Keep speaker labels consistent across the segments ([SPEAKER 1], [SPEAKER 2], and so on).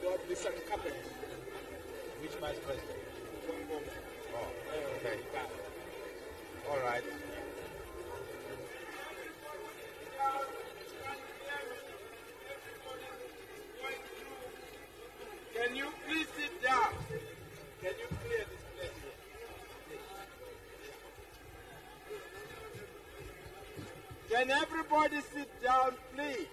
[SPEAKER 1] Which vice president? Oh, okay. All right.
[SPEAKER 2] Can you please sit down? Can you clear this place here? Can everybody sit down, please?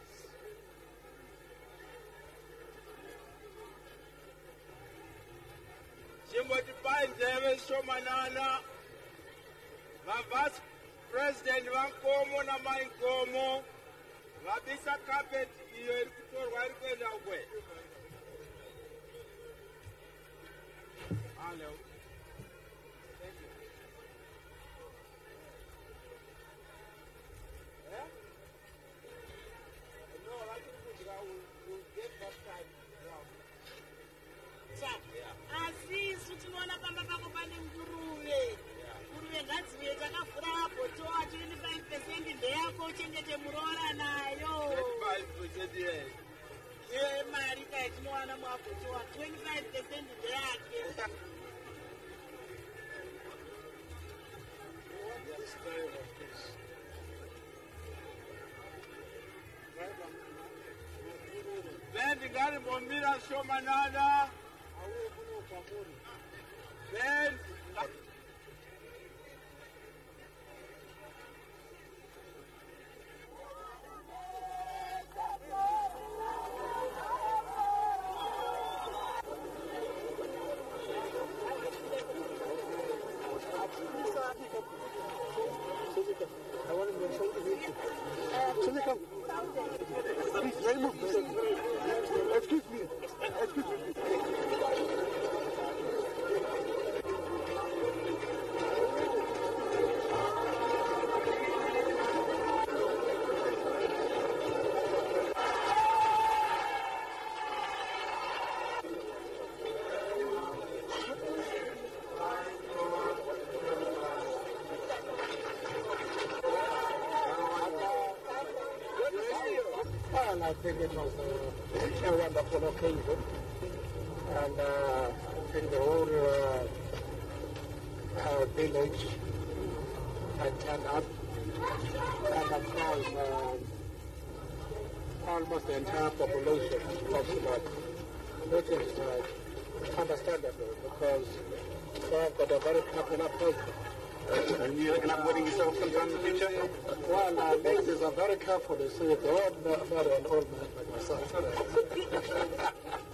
[SPEAKER 2] Shomanana, Vice President Wankomo na Mainkomo, Vabisa carpet here for Warken away. Hello. Thank you. Yeah? No, I think we'll get that time now.
[SPEAKER 3] Asisu tinoona pamba pako pane nguruve. Nguruve ngadzive takavhura mabhoto a 25% ndeyako uchengete muroora nayo.
[SPEAKER 2] 25% yes.
[SPEAKER 3] Ye mari kai tinowana mabhoto a 25% ndeyake.
[SPEAKER 2] Then ndingari mbomira shomanana. Then
[SPEAKER 4] I want to show you. Please, let me move. Excuse me. Excuse me. I think it was a wonderful occasion, and I think the whole village had turned up, and of course almost the entire population of Zimbabwe, which is understandable because they've got a very popular president.
[SPEAKER 1] And you elaborating yourself sometime in the future?
[SPEAKER 4] Well, ladies are very careful. They say, don't marry an old man like myself.